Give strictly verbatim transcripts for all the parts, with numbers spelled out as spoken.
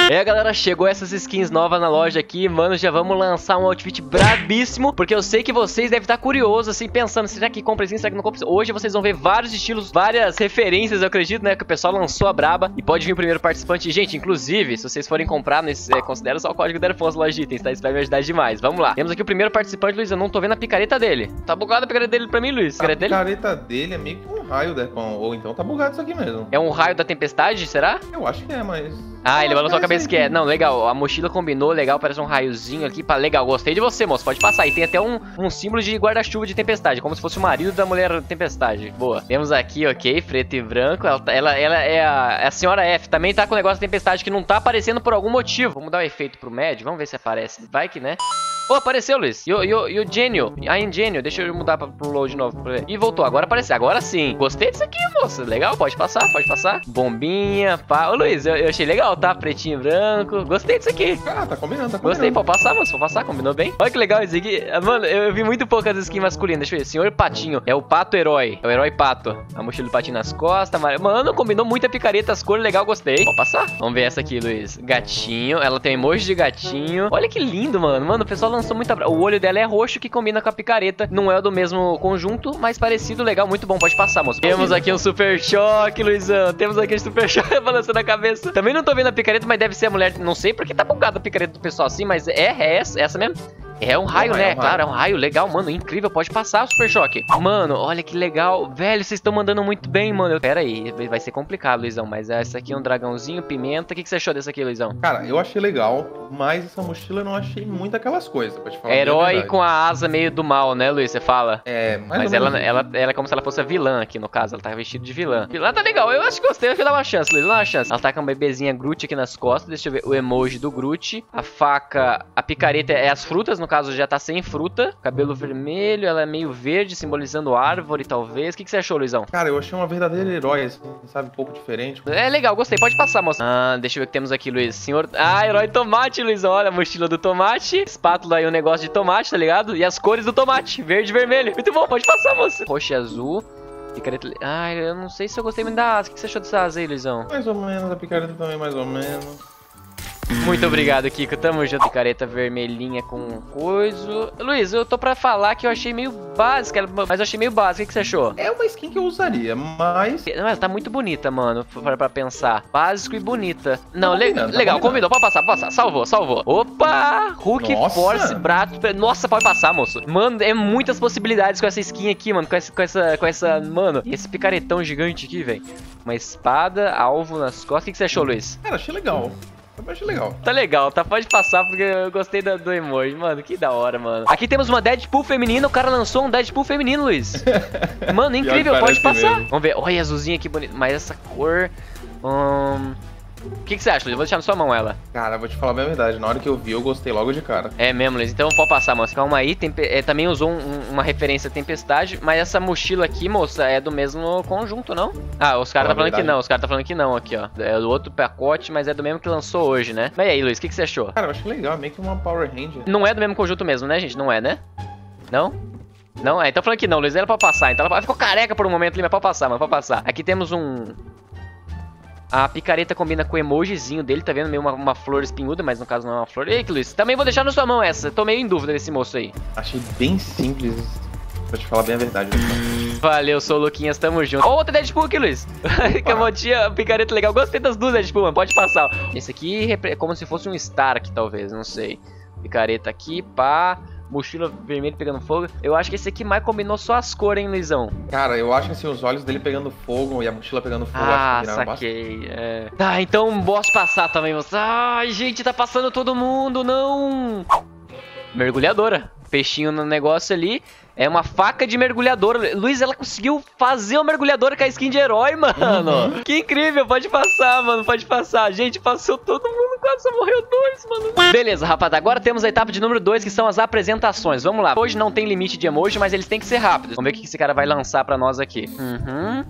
É, galera, chegou essas skins novas na loja aqui, mano, já vamos lançar um outfit brabíssimo, porque eu sei que vocês devem estar curiosos, assim, pensando, será que compra skin, será que não compra? Hoje vocês vão ver vários estilos, várias referências, eu acredito, né, que o pessoal lançou a braba, e pode vir o primeiro participante. Gente, inclusive, se vocês forem comprar, nesse, é, considera só o código da Airforce Loja de Itens, tá? Isso vai me ajudar demais. Vamos lá. Temos aqui o primeiro participante, Luiz, eu não tô vendo a picareta dele. Tá bugada a picareta dele pra mim, Luiz? A picareta dele? dele é meio que um raio, Derpão, ou então tá bugado isso aqui mesmo. É um raio da tempestade, será? Eu acho que é, mas... Ah, ele balançou a cabeça que é. Não, legal. A mochila combinou, legal. Parece um raiozinho aqui. Pra... Legal, gostei de você, moço. Pode passar. E tem até um, um símbolo de guarda-chuva de tempestade. Como se fosse o marido da mulher tempestade. Boa. Temos aqui, ok. Preto e branco. Ela, ela, ela é, a, é a senhora F. Também tá com o negócio da tempestade que não tá aparecendo por algum motivo. Vamos dar o um efeito pro médio. Vamos ver se aparece. Vai que, né? Oh, apareceu, Luiz. E o, e o, e o Genio. A Ingenio. Deixa eu mudar pra, pro load de novo. E voltou. Agora apareceu. Agora sim. Gostei disso aqui, moça. Legal. Pode passar. Pode passar. Bombinha. Pá. Ô, Luiz, eu, eu achei legal, tá? Pretinho e branco. Gostei disso aqui. Ah, tá combinando, tá combinando. Gostei. Pode passar, moço. Pode passar. Combinou bem. Olha que legal isso aqui. Mano, eu, eu vi muito poucas skins masculinas. Deixa eu ver. Senhor Patinho. É o pato herói. É o herói pato. A mochila do patinho nas costas. Mano, combinou muita picareta. As cores legal. Gostei. Pode passar. Vamos ver essa aqui, Luiz. Gatinho. Ela tem emoji de gatinho. Olha que lindo, mano. Mano, o pessoal lançou muita... O olho dela é roxo, que combina com a picareta. Não é do mesmo conjunto, mas parecido, legal, muito bom. Pode passar, moço. Temos aqui um super choque, Luizão. Temos aqui um super choque balançando a cabeça. Também não tô vendo a picareta, mas deve ser a mulher. Não sei porque tá bugada a picareta do pessoal assim, mas é, é essa, essa mesmo. É um raio, né? É um raio. Claro, é um raio. Legal, mano. Incrível. Pode passar o super choque. Mano, olha que legal. Velho, vocês estão mandando muito bem, mano. Pera aí. Vai ser complicado, Luizão. Mas essa aqui é um dragãozinho, pimenta. O que, que você achou dessa aqui, Luizão? Cara, eu achei legal. Mas essa mochila eu não achei muito aquelas coisas, pra te falar. Herói com a asa meio do mal, né, Luiz? Você fala? É, mais mas ela, ela, ela é como se ela fosse a vilã aqui, no caso. Ela tá vestida de vilã. Vilã tá legal. Eu acho que gostei. Eu vou dar uma chance, Luiz. Dá uma chance. Ela tá com uma bebezinha Groot aqui nas costas. Deixa eu ver o emoji do Groot. A faca, a picareta é as frutas. No caso, já tá sem fruta, cabelo vermelho, ela é meio verde, simbolizando árvore, talvez. O que, que você achou, Luizão? Cara, eu achei uma verdadeira herói, assim, sabe, um pouco diferente. É legal, gostei, pode passar, moça. Ah, deixa eu ver o que temos aqui, Luiz. Senhor... Ah, herói tomate, Luizão, olha a mochila do tomate, espátula aí, um negócio de tomate, tá ligado? E as cores do tomate, verde e vermelho. Muito bom, pode passar, moça. Roxo e azul. Picareta... Ah, eu não sei se eu gostei muito da asa. O que você achou dessa asa aí, Luizão? Mais ou menos, a picareta também mais ou menos. Muito obrigado, Kiko. Tamo junto. Picareta vermelhinha com coisa. Luiz, eu tô pra falar que eu achei meio básica, mas eu achei meio básica. O que você achou? É uma skin que eu usaria, mas... Não, ela tá muito bonita, mano, pra, pra pensar. Básico e bonita. Não, tá le tá legal, combinou. Pode passar, pode passar. Salvou, salvou. Opa! Hulk, Nossa. Force, Brato. Nossa, pode passar, moço. Mano, é muitas possibilidades com essa skin aqui, mano. Com essa, com essa, com essa... Mano, e esse picaretão gigante aqui, velho. Uma espada, alvo nas costas. O que, que você achou, Luiz? Cara, achei legal. Eu achei legal. Tá legal, tá? Pode passar porque eu gostei do, do emoji. Mano, que da hora, mano. Aqui temos uma Deadpool feminina. O cara lançou um Deadpool feminino, Luiz. Mano, incrível, pode passar. Mesmo. Vamos ver. Olha, azulzinha aqui bonito. Mas essa cor... Hum... O que, que você acha, Luiz? Eu vou deixar na sua mão ela. Cara, vou te falar bem a verdade. Na hora que eu vi, eu gostei logo de cara. É mesmo, Luiz. Então pode passar, moça. Calma aí. Tempe... É, também usou um, uma referência à tempestade. Mas essa mochila aqui, moça, é do mesmo conjunto, não? Ah, os caras tá falando que não. Os caras tá falando que não aqui, ó. É do outro pacote, mas é do mesmo que lançou hoje, né? Mas e aí, Luiz? O que, que você achou? Cara, eu achei legal. Meio que uma Power Ranger. Não é do mesmo conjunto mesmo, né, gente? Não é, né? Não? Não? É, então falando que não, Luiz. Ela pode passar. Então ela ficou careca por um momento ali, mas pode passar, mas pode passar. Aqui temos um... A picareta combina com o emojizinho dele, tá vendo? Meio uma, uma flor espinhuda, mas no caso não é uma flor. Ei, Luiz, também vou deixar na sua mão essa. Tô meio em dúvida desse moço aí. Achei bem simples, pra te falar bem a verdade. Valeu, sou Luquinhas, tamo junto. Ó, outra Deadpool aqui, Luiz. Camotinha, picareta legal. Gostei das duas Deadpool, mano. Pode passar. Esse aqui é como se fosse um Stark, talvez, não sei. Picareta aqui, pá. Mochila vermelha pegando fogo. Eu acho que esse aqui mais combinou só as cores, hein, Luizão? Cara, eu acho que assim, os olhos dele pegando fogo e a mochila pegando fogo. Ah, acho que saquei. É. Tá, então posso passar também, moça. Ai, gente, tá passando todo mundo, não. Mergulhadora. Peixinho no negócio ali. É uma faca de mergulhadora. Luiz, ela conseguiu fazer uma mergulhadora com a skin de herói, mano. Uhum. Que incrível. Pode passar, mano. Pode passar. Gente, passou todo mundo. Quase morreu dois, mano. Beleza, rapaziada. Agora temos a etapa de número dois, que são as apresentações. Vamos lá. Hoje não tem limite de emoji, mas eles têm que ser rápidos. Vamos ver o que esse cara vai lançar pra nós aqui. Uhum.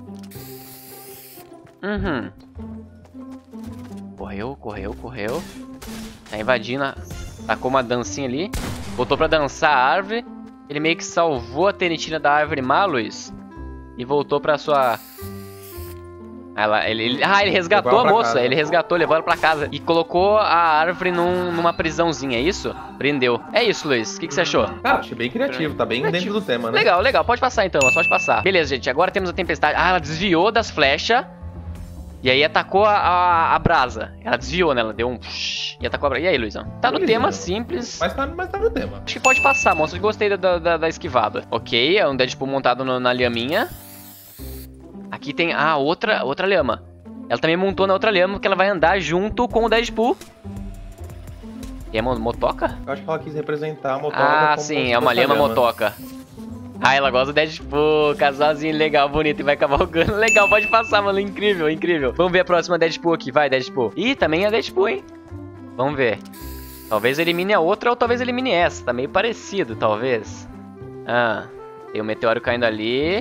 Uhum. Correu, correu, correu. Tá invadindo. Tacou uma dancinha ali. Voltou pra dançar a árvore. Ele meio que salvou a tenetina da árvore má, Luiz. E voltou pra sua... Ela, ele, ele, ah, ele resgatou a moça, casa. Ele resgatou, levou ela pra casa. E colocou a árvore num, numa prisãozinha, é isso? Prendeu. É isso, Luiz, o que, que você achou? Cara, achei bem criativo, tá bem criativo. Dentro do tema, né? Legal, legal, pode passar então, pode passar. Beleza, gente, agora temos a tempestade. Ah, ela desviou das flechas. E aí atacou a, a, a brasa. Ela desviou, né? Ela deu um... E atacou a brasa. E aí, Luizão? Tá no tema simples. Mas tá, mas tá no tema. Acho que pode passar, moça. Gostei da, da, da esquivada. Ok, é um Deadpool montado no, na lhaminha. Aqui tem... Ah, outra, outra lhama. Ela também montou na outra lhama, porque ela vai andar junto com o Deadpool. E é motoca? Eu acho que ela quis representar a motoca. Ah, sim, é uma lhama motoca. Ah, ela gosta do Deadpool, casalzinho legal, bonito, e vai cavalgando. Legal, pode passar, mano, incrível, incrível. Vamos ver a próxima Deadpool aqui, vai, Deadpool. Ih, também é Deadpool, hein? Vamos ver. Talvez elimine a outra ou talvez elimine essa, tá meio parecido, talvez. Ah, tem um meteoro caindo ali.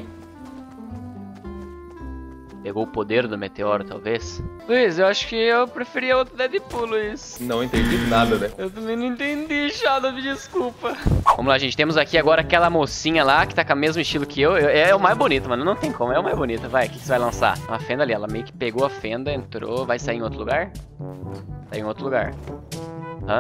Pegou o poder do meteoro, talvez. Luiz, eu acho que eu preferia outro Deadpool, Luiz. Não entendi nada, né? Eu também não entendi, Shadow, me desculpa. Vamos lá, gente. Temos aqui agora aquela mocinha lá, que tá com o mesmo estilo que eu. eu é o mais bonito, mano. Não tem como, é o mais bonito. Vai, o que, que você vai lançar? Uma fenda ali. Ela meio que pegou a fenda, entrou. Vai sair em outro lugar? Tá em outro lugar. Hã?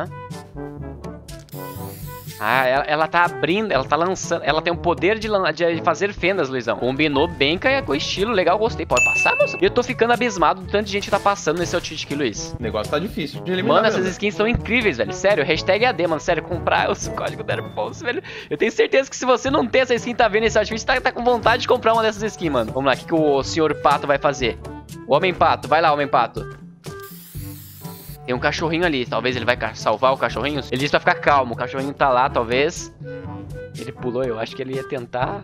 Ah, ela, ela tá abrindo, ela tá lançando. Ela tem o poder de, de fazer fendas, Luizão. Combinou bem com o estilo, legal, gostei. Pode passar, moça? Eu tô ficando abismado do tanto de gente que tá passando nesse outfit aqui, Luiz. O negócio tá difícil de eliminar. Mano, essas skins são incríveis, velho. Sério, hashtag A D, mano. Sério, comprar os códigos da Airpods, velho. Eu tenho certeza que se você não tem essa skin, tá vendo esse outfit, tá, tá com vontade de comprar uma dessas skins, mano. Vamos lá, o que, que o senhor Pato vai fazer? O Homem Pato, vai lá, Homem Pato. Tem um cachorrinho ali, talvez ele vai salvar o cachorrinho. Ele disse pra ficar calmo, o cachorrinho tá lá, talvez. Ele pulou, eu acho que ele ia tentar...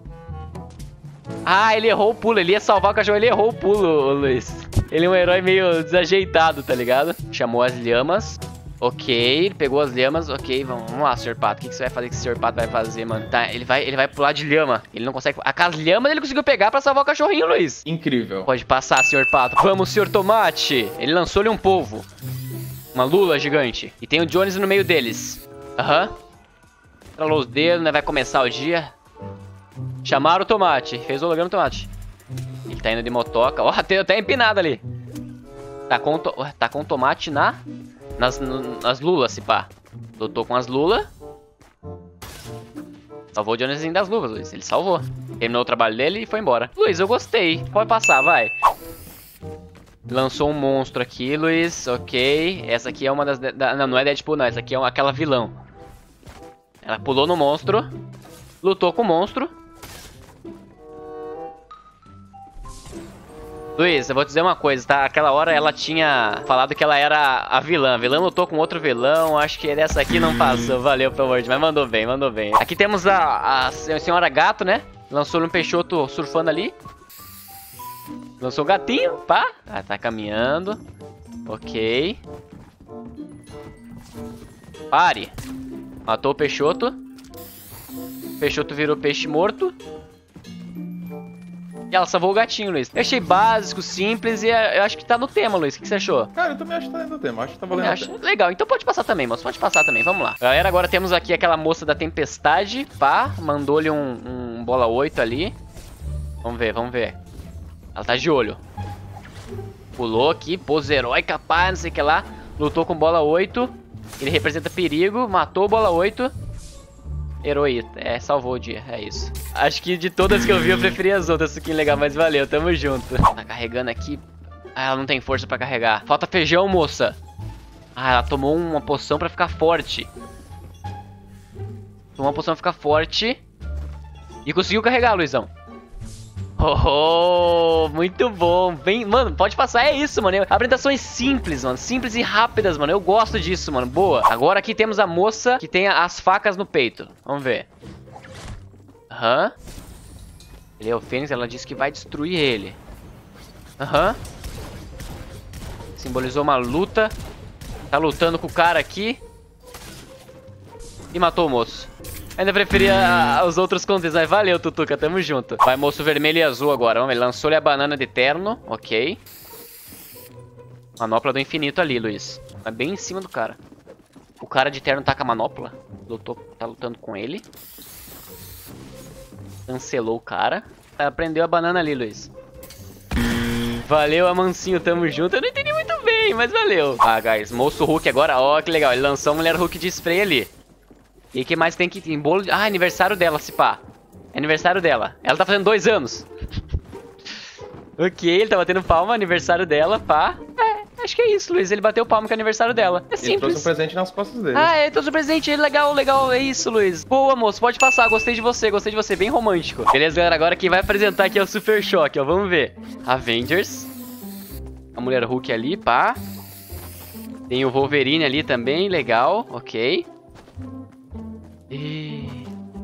Ah, ele errou o pulo, ele ia salvar o cachorro, ele errou o pulo, Luiz. Ele é um herói meio desajeitado, tá ligado? Chamou as lhamas. Ok, ele pegou as lhamas, ok, vamos, vamos lá, senhor Pato. O que, que você vai fazer, o que o senhor Pato vai fazer, mano? Tá, ele vai, ele vai pular de lhama. Ele não consegue... As lhamas ele conseguiu pegar pra salvar o cachorrinho, Luiz. Incrível. Pode passar, senhor Pato. Vamos, senhor Tomate. Ele lançou-lhe um polvo. Uma lula gigante. E tem o Jones no meio deles. Aham. Uhum. Estralou os dedos, né? Vai começar o dia. Chamaram o Tomate. Fez o holograma do Tomate. Ele tá indo de motoca. Ó, oh, tem até empinado ali. Tá com, to... tá com o Tomate na... Nas, no, nas lulas, se pá. Lutou com as lulas. Salvou o Joneszinho das luvas, Luiz. Ele salvou. Terminou o trabalho dele e foi embora. Luiz, eu gostei. Pode passar, vai. Lançou um monstro aqui, Luiz. Ok. Essa aqui é uma das... Da, não, não é Deadpool, não. Essa aqui é uma, aquela vilão. Ela pulou no monstro. Lutou com o monstro. Luiz, eu vou te dizer uma coisa, tá? Aquela hora ela tinha falado que ela era a vilã. A vilã lutou com outro vilão. Acho que dessa aqui não passou. Valeu, pelo amor de Deus. Mas mandou bem, mandou bem. Aqui temos a, a senhora gato, né? Lançou um peixoto surfando ali. Lançou o gatinho, pá. Ah, tá caminhando. Ok. Pare. Matou o peixoto. O peixoto virou peixe morto. E ela salvou o gatinho, Luiz. Eu achei básico, simples e eu acho que tá no tema, Luiz. O que você achou? Cara, eu também acho que tá dentro do tema. Acho que tá valendo. Acho... Legal, então pode passar também, moço. Pode passar também, vamos lá. Galera, agora temos aqui aquela moça da tempestade. Pá, mandou-lhe um, um bola oito ali. Vamos ver, vamos ver. Ela tá de olho. Pulou aqui, pose heróica, pá, não sei o que lá. Lutou com bola oito. Ele representa perigo, matou bola oito. Heroíta, é, salvou o dia, é isso. Acho que de todas que eu vi eu preferi as outras, skin legal, mas valeu, tamo junto. Tá carregando aqui. Ah, ela não tem força pra carregar. Falta feijão, moça. Ah, ela tomou uma poção pra ficar forte. Tomou uma poção pra ficar forte. E conseguiu carregar, Luizão. Oh, muito bom. Bem, mano, pode passar, é isso, mano. Apresentações simples, mano. Simples e rápidas, mano. Eu gosto disso, mano. Boa. Agora aqui temos a moça que tem as facas no peito. Vamos ver. Aham. Uhum. Ele é o Fênix, ela disse que vai destruir ele. Aham. Uhum. Simbolizou uma luta. Tá lutando com o cara aqui. E matou o moço. Ainda preferia os outros conteúdos, mas valeu, Tutuca, tamo junto. Vai, moço vermelho e azul agora. Vamos, ele lançou-lhe a banana de terno, ok. Manopla do infinito ali, Luiz. Vai bem em cima do cara. O cara de terno tá com a manopla. Lutou, tá lutando com ele. Cancelou o cara. Prendeu a banana ali, Luiz. Valeu, Amancinho, tamo junto. Eu não entendi muito bem, mas valeu. Ah, guys, moço Hulk agora, ó, que legal. Ele lançou a mulher Hulk de spray ali. E o que mais tem que ter? Bolo de... Ah, aniversário dela, se pá. É aniversário dela. Ela tá fazendo dois anos. Ok, ele tá batendo palma, aniversário dela, pá. É, acho que é isso, Luiz. Ele bateu palma com o aniversário dela. É simples. Ele trouxe um presente nas costas dele. Ah, é, trouxe um presente. Legal, legal. É isso, Luiz. Boa, moço. Pode passar. Gostei de você, gostei de você. Bem romântico. Beleza, galera. Agora quem vai apresentar aqui é o Super Choque, ó. Vamos ver. Avengers. A mulher Hulk ali, pá. Tem o Wolverine ali também. Legal, ok. E...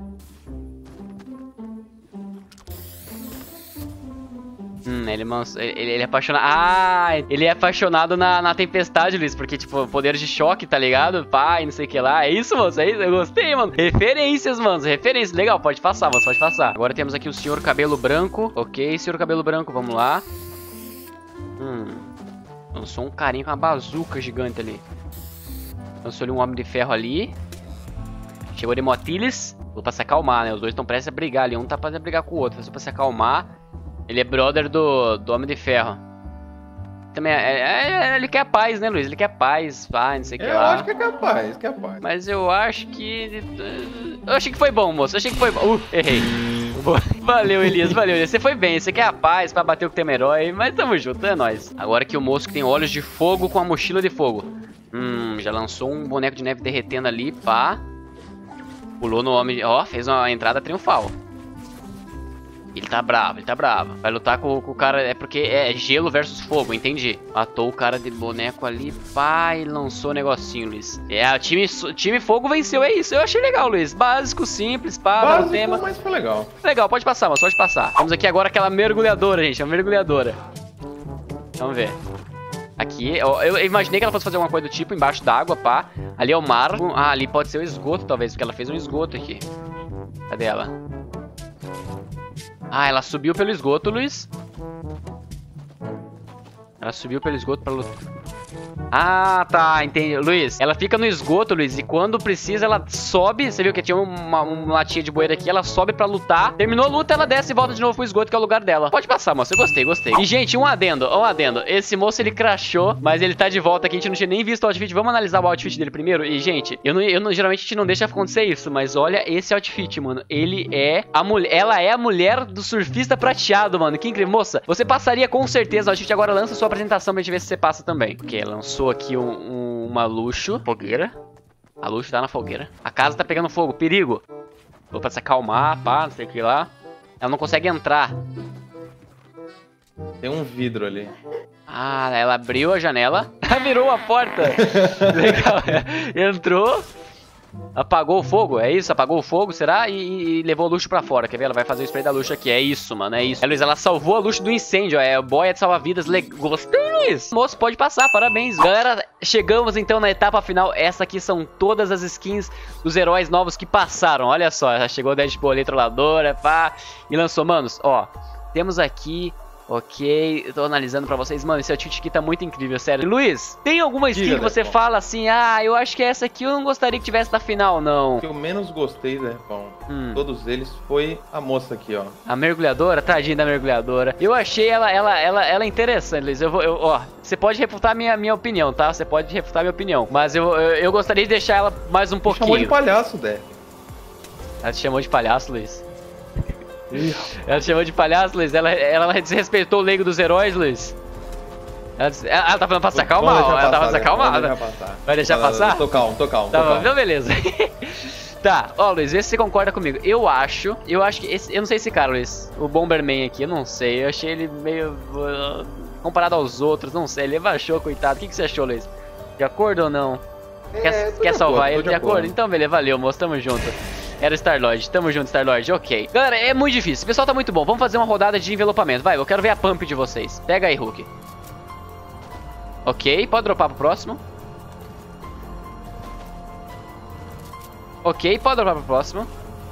Hum, ele, ele, ele é apaixonado... Ah, ele é apaixonado na, na tempestade, Luiz. Porque, tipo, poder de choque, tá ligado? Pai, não sei o que lá. É isso, moço? É isso? Eu gostei, mano. Referências, mano. Referências. Legal, pode passar, moço. Pode passar. Agora temos aqui o senhor Cabelo Branco. Ok, senhor Cabelo Branco, vamos lá. Hum... Lançou um carinha com uma bazuca gigante ali. Lançou ali um Homem de Ferro ali. Chegou de Motiles. Vou pra se acalmar, né? Os dois estão prestes a brigar ali. Um tá pra brigar com o outro. Só pra se acalmar. Ele é brother do, do Homem de Ferro. Também é, é, é, ele quer paz, né, Luiz? Ele quer paz, paz, não sei o que eu lá. Eu acho que é capaz, que é capaz. Mas eu acho que... Eu achei que foi bom, moço. Eu achei que foi bom. Uh, errei. Valeu, Elias, valeu, Elias. Você foi bem. Você quer a paz pra bater o que tem herói. Mas tamo junto, é nóis. Agora que o moço que tem olhos de fogo com a mochila de fogo. Hum, já lançou um boneco de neve derretendo ali, pá. Pulou no homem... Ó, fez uma entrada triunfal. Ele tá bravo, ele tá bravo. Vai lutar com, com o cara... É porque é gelo versus fogo, entendi. Matou o cara de boneco ali, pá, e lançou o negocinho, Luiz. É, o time, time fogo venceu, é isso. Eu achei legal, Luiz. Básico, simples, pá, Básico, tema. mas foi legal. Legal, pode passar, mas pode passar. Vamos aqui agora aquela mergulhadora, gente. A mergulhadora. Vamos ver. Aqui, eu, eu imaginei que ela fosse fazer alguma coisa do tipo, embaixo d'água, pá. Ali é o mar. Ah, ali pode ser o esgoto, talvez, porque ela fez um esgoto aqui. Cadê ela? Ah, ela subiu pelo esgoto, Luiz. Ela subiu pelo esgoto pra lutar. Ah, tá, entendi. Luiz, ela fica no esgoto, Luiz, e quando precisa ela sobe. Você viu que tinha uma, uma latinha de bueira aqui. Ela sobe pra lutar. Terminou a luta, ela desce e volta de novo pro esgoto, que é o lugar dela. Pode passar, moço. Eu gostei, gostei. E, gente, um adendo, um adendo. Esse moço, ele crashou, mas ele tá de volta aqui. A gente não tinha nem visto o outfit. Vamos analisar o outfit dele primeiro. E, gente, eu não, eu não, geralmente a gente não deixa acontecer isso, mas olha esse outfit, mano. Ele é a mulher. Ela é a mulher do surfista prateado, mano. Que incrível. Moça, você passaria com certeza o outfit. Agora lança sua apresentação pra gente ver se você passa também. Ok, lançou aqui um, um, uma luxo. Fogueira. A luxo tá na fogueira. A casa tá pegando fogo. Perigo. Vou pra se acalmar, pá, não sei o que lá. Ela não consegue entrar. Tem um vidro ali. Ah, ela abriu a janela. Virou a porta. Legal. Entrou. Apagou o fogo, é isso? Apagou o fogo, será? E, e levou o luxo pra fora, quer ver? Ela vai fazer o spray da luxo aqui, é isso, mano, é isso. É, Luiz, ela salvou a luxo do incêndio, é boia de salva-vidas, le... gostei, Luiz. Moço, pode passar, parabéns. Galera, chegamos então na etapa final. Essa aqui são todas as skins dos heróis novos que passaram, olha só. Já chegou o Deadpool ali, trolladora, pá. E lançou, manos, ó. Temos aqui... Ok, eu tô analisando pra vocês. Mano, esse outfit aqui tá muito incrível, sério. Luiz, tem alguma skin Diga, que você Defon. fala assim, ah, eu acho que essa aqui eu não gostaria que tivesse na final, não? O que eu menos gostei, Defon, hum. todos eles, foi a moça aqui, ó. A mergulhadora? Tadinha da mergulhadora. Eu achei ela, ela, ela, ela interessante, Luiz. Eu vou, eu, ó, você pode refutar minha, minha opinião, tá? Você pode refutar minha opinião. Mas eu, eu, eu gostaria de deixar ela mais um pouquinho. Chamou de palhaço, Dé. Ela te chamou de palhaço, Luiz? Ela te chamou de palhaço, Luiz. Ela, ela desrespeitou o leigo dos heróis, Luiz. Ela, ela, ela tá falando pra se acalmar, ó. Ela tava se acalmada. Vai deixar passar? Tô calmo, tô calmo. Tá tô bom, calmo. então beleza. Tá, ó, Luiz, vê se você concorda comigo. Eu acho, eu acho que esse, eu não sei esse cara, Luiz. O Bomberman aqui, eu não sei. Eu achei ele meio uh, comparado aos outros, não sei. Ele baixou, coitado. O que, que você achou, Luiz? De acordo ou não? É, quer quer salvar acordo, ele? De, de acordo? acordo? Então, beleza, valeu, moço. Tamo junto. Era o Star-Lord, tamo junto, Star-Lord, ok. Galera, é muito difícil, o pessoal tá muito bom. Vamos fazer uma rodada de envelopamento, vai, eu quero ver a pump de vocês. Pega aí, Hulk. Ok, pode dropar pro próximo. Ok, pode dropar pro próximo.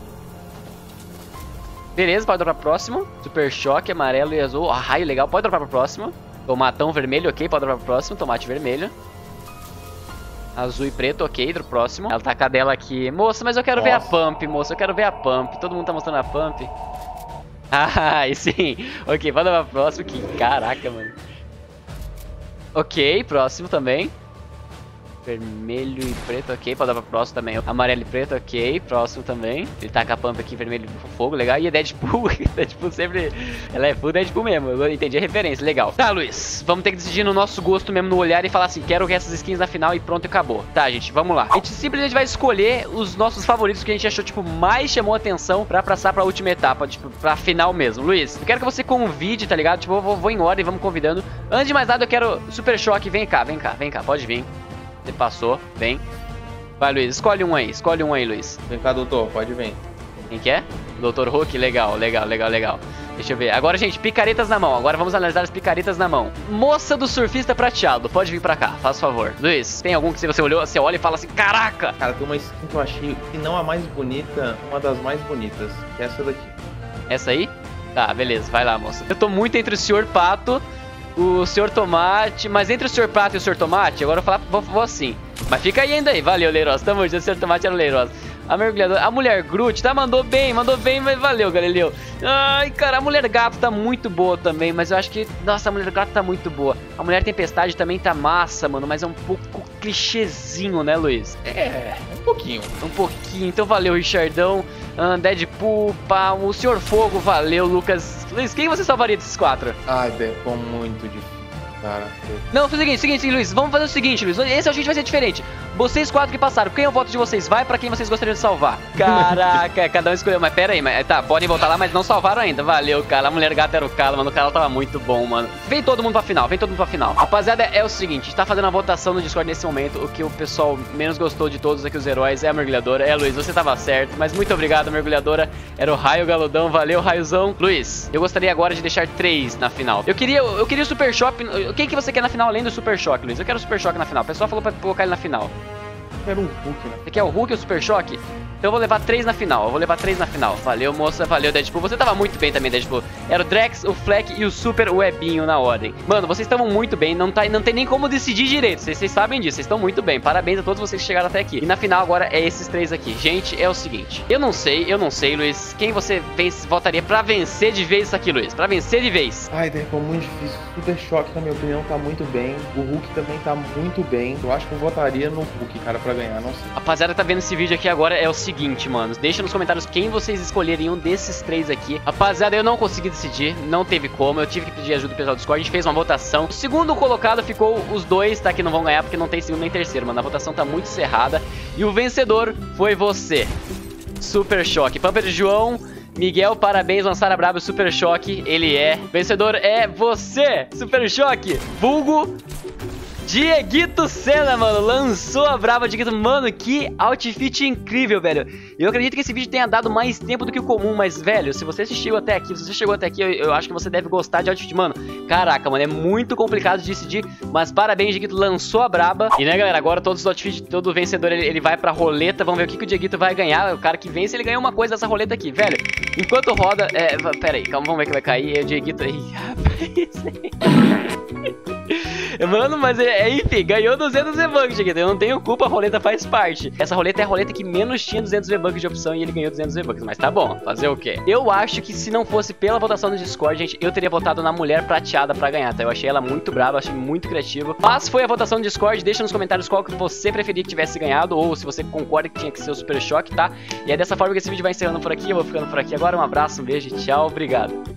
Beleza, pode dropar pro próximo. Super choque, amarelo e azul. Ah, raio legal, pode dropar pro próximo. Tomatão vermelho, ok, pode dropar pro próximo. Tomate vermelho. Azul e preto, ok, do próximo. Ela tá com a dela aqui. Moça, mas eu quero Nossa. ver a pump, moça. Eu quero ver a pump. Todo mundo tá mostrando a pump. Ah, aí sim. Ok, vamos pra próximo. Que caraca, mano. Ok, próximo também. Vermelho e preto, ok. Pode dar pra próximo também. Amarelo e preto, ok. Próximo também. Ele tá com a pump aqui, vermelho e fogo, legal. E a Deadpool, Deadpool sempre... Ela é full Deadpool mesmo, eu entendi a referência, legal. Tá, Luiz, vamos ter que decidir no nosso gosto mesmo, no olhar e falar assim, quero essas skins na final e pronto, acabou. Tá, gente, vamos lá. A gente simplesmente vai escolher os nossos favoritos que a gente achou, tipo, mais chamou atenção pra passar pra última etapa, tipo, pra final mesmo. Luiz, eu quero que você convide, tá ligado? Tipo, eu vou, vou em ordem, vamos convidando. Antes de mais nada, eu quero Super Choque, vem cá, vem cá, vem cá, pode vir. Você passou, vem. Vai, Luiz, escolhe um aí, escolhe um aí, Luiz. Vem cá, doutor, pode vir. Quem que é? doutor Hulk, legal, legal, legal, legal. Deixa eu ver. Agora, gente, picaretas na mão. Agora vamos analisar as picaretas na mão. Moça do surfista prateado, pode vir pra cá, faz favor. Luiz, tem algum que se você olhou, você olha e fala assim, caraca! Cara, tem uma skin que eu achei, se não a mais bonita, uma das mais bonitas, que é essa daqui. Essa aí? Tá, beleza, vai lá, moça. Eu tô muito entre o senhor Pato, o senhor Tomate, mas entre o senhor Pato e o senhor Tomate, agora eu vou falar, vou, vou assim. Mas fica aí ainda aí, valeu, Leirosa, tamo junto, o senhor Tomate era o Leirosa. A mergulhadora, a mulher Groot, tá, mandou bem, mandou bem, mas valeu, Galileu. Ai, cara, a mulher gato tá muito boa também, mas eu acho que, nossa, a mulher gato tá muito boa. A mulher tempestade também tá massa, mano, mas é um pouco clichêzinho, né, Luiz? É, um pouquinho. Um pouquinho, então valeu, Richardão, uh, Deadpool, pá, o senhor Fogo, valeu, Lucas. Luiz, quem você salvaria desses quatro? Ai, ficou muito difícil, cara. Não, foi o seguinte, seguinte, Luiz, vamos fazer o seguinte, Luiz, esse é o jeito vai ser diferente. Vocês quatro que passaram, quem é o voto de vocês? Vai pra quem vocês gostariam de salvar. Caraca, cada um escolheu, mas pera aí, mas, tá, podem voltar lá, mas não salvaram ainda. Valeu, cara, a mulher gata era o cara, mano, o cara tava muito bom, mano. Vem todo mundo pra final, vem todo mundo pra final. Rapaziada, é o seguinte, a gente tá fazendo a votação no Discord nesse momento. O que o pessoal menos gostou de todos aqui, os heróis, é a mergulhadora. É, Luiz, você tava certo, mas muito obrigado, mergulhadora. Era o Raio Galudão, valeu, Raiozão. Luiz, eu gostaria agora de deixar três na final. Eu queria, eu queria o Super Choque. Quem que você quer na final além do Super Choque, Luiz? Eu quero o Super Choque na final. O pessoal falou pra colocar ele na final. Eu quero um Hulk, né? Você quer o Hulk ou o Super Choque? Então eu vou levar três na final, eu vou levar três na final. Valeu, moça, valeu, Deadpool. Você tava muito bem também, Deadpool. Era o Drex, o Fleck e o Super Webinho na ordem. Mano, vocês estavam muito bem, não, tá, não tem nem como decidir direito. Vocês, vocês sabem disso, vocês estão muito bem. Parabéns a todos vocês que chegaram até aqui. E na final agora é esses três aqui. Gente, é o seguinte, eu não sei, eu não sei, Luiz, quem você vence, votaria pra vencer de vez isso aqui, Luiz? Pra vencer de vez. Ai, ficou muito difícil. Super Choque, na minha opinião, tá muito bem. O Hulk também tá muito bem. Eu acho que eu votaria no Hulk, cara, pra ganhar, não sei. Rapaziada, tá vendo esse vídeo aqui agora, é o seguinte, mano. Deixa nos comentários quem vocês escolheriam desses três aqui. Rapaziada, eu não consegui decidir, não teve como, eu tive que pedir ajuda do pessoal do Discord, a gente fez uma votação. O segundo colocado ficou os dois, tá, que não vão ganhar porque não tem segundo nem terceiro, mano. A votação tá muito cerrada. E o vencedor foi você, Super Choque. Pamper de João, Miguel, parabéns, lançaram a braba, Super Choque, ele é. Vencedor é você, Super Choque, vulgo Dieguito Senna, mano, lançou a braba, Dieguito, mano, que outfit incrível, velho. Eu acredito que esse vídeo tenha dado mais tempo do que o comum, mas, velho, se você assistiu até aqui, se você chegou até aqui, eu, eu acho que você deve gostar de outfit, mano. Caraca, mano, é muito complicado de decidir, mas parabéns, Dieguito, lançou a braba. E, né, galera, agora todos os outfits, todo vencedor, ele, ele vai pra roleta, vamos ver o que, que o Dieguito vai ganhar. O cara que vence, ele ganha uma coisa dessa roleta aqui, velho. Enquanto roda, é, pera aí, calma, vamos ver que vai cair, é o Dieguito, ih, rapaz... Mano, mas é, enfim, ganhou duzentos V-Bucks, Dieguito. Eu não tenho culpa, a roleta faz parte. Essa roleta é a roleta que menos tinha duzentos V-Bucks de opção e ele ganhou duzentos V-Bucks. Mas tá bom, fazer o quê? Eu acho que se não fosse pela votação do Discord, gente, eu teria votado na mulher prateada pra ganhar, tá? Eu achei ela muito brava, achei muito criativa. Mas foi a votação do Discord, deixa nos comentários qual que você preferia que tivesse ganhado ou se você concorda que tinha que ser o Super Choque, tá? E é dessa forma que esse vídeo vai encerrando por aqui, eu vou ficando por aqui agora. Um abraço, um beijo, tchau, obrigado.